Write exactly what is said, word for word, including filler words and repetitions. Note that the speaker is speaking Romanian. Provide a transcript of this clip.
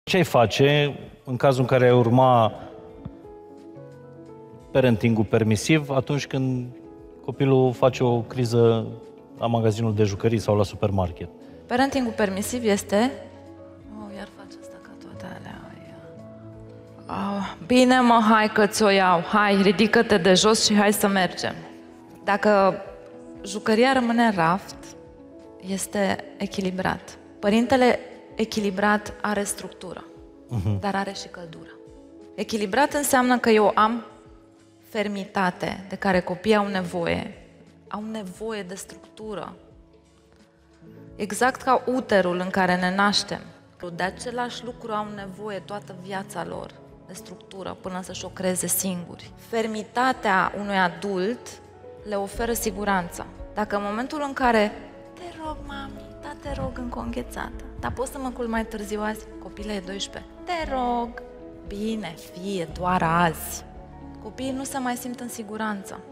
ce ai face în cazul în care ai urma parenting-ul permisiv atunci când copilul face o criză la magazinul de jucării sau la supermarket? Parenting-ul permisiv este... Oh, iar face asta ca toate alea. Oh, bine mă, hai că ți-o iau. Hai, ridică-te de jos și hai să mergem. Dacă jucăria rămâne în raft, este echilibrat. Părintele echilibrat are structură, uh-huh. dar are și căldură. Echilibrat înseamnă că eu am fermitate de care copiii au nevoie. Au nevoie de structură. Exact ca uterul în care ne naștem. De același lucru au nevoie toată viața lor de structură până să-și o creeze singuri. Fermitatea unui adult le oferă siguranță. Dacă în momentul în care te rog, mami, da, te rog încă o înghețată, dar poți să mă culc mai târziu azi? Copilul e doisprezece. Te rog, bine, fie doar azi. Copiii nu se mai simt în siguranță.